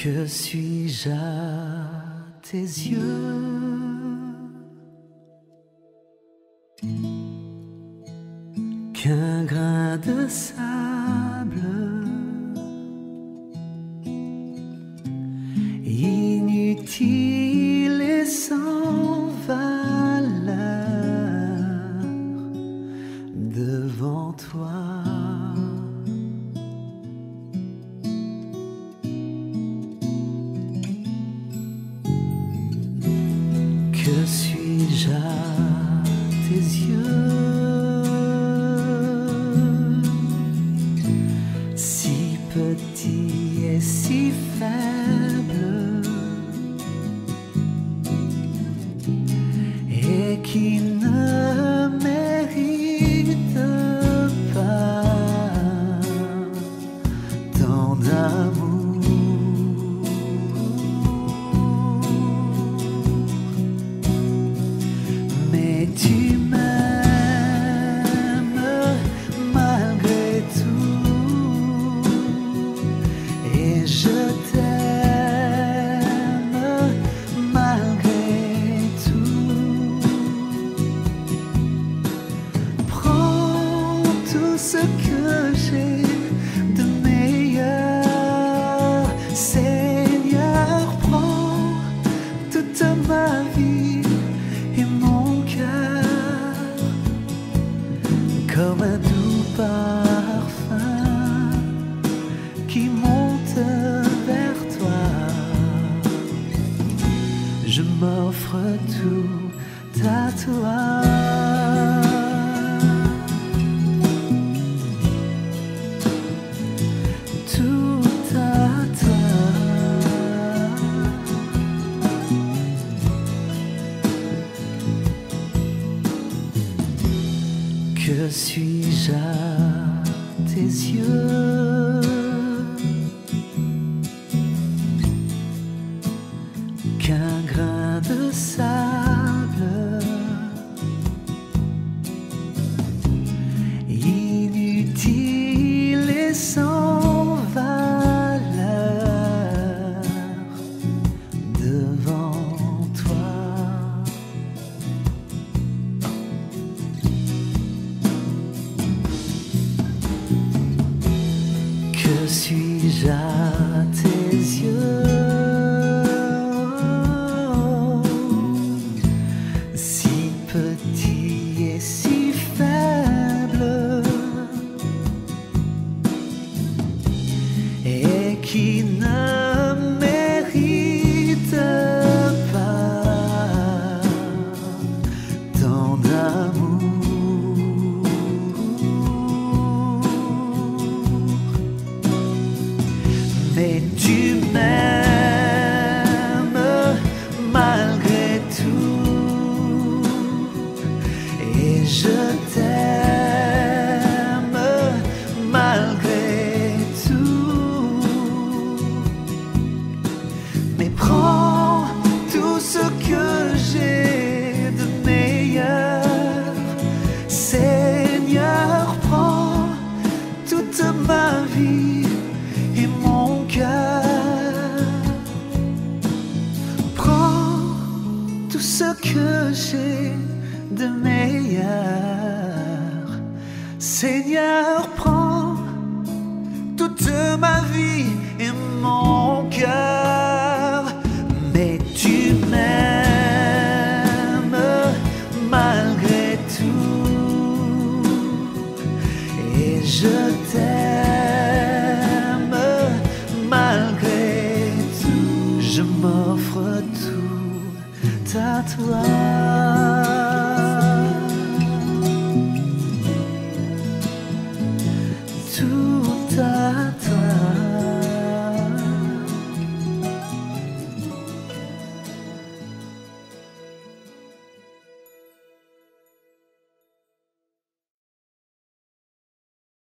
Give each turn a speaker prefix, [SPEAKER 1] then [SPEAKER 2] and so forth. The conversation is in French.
[SPEAKER 1] Que suis-je à tes yeux? Qu'un grain de sable inutile et sans valeur devant toi. Que suis-je à tes yeux? Si petit et si faible, et qui ne mérite pas tant d'amour. Mais tu m'aimes malgré tout, et je t'aime malgré tout. Prends tout ce que j'ai de meilleur, Seigneur, prends toute ma vie et mon cœur comme un doux parfum qui monte vers toi. Je m'offre tout à toi. Tout à toi. Que suis-je à tes yeux? Qu'un grain de sable inutile et sans valeur devant toi. Que suis-je à tes yeux? Si petit et si faible, et qui ne mérite pas tant d'amour. Mais tu m'aimes malgré tout, et je t'aime malgré tout. Mais prends tout ce que j'ai de meilleur, Seigneur, prends toute ma vie et mon cœur. Prends tout ce que j'ai de meilleur, Seigneur, prends toute ma vie et mon cœur. Mais tu m'aimes malgré tout, et je t'aime malgré tout. Je m'offre tout à toi.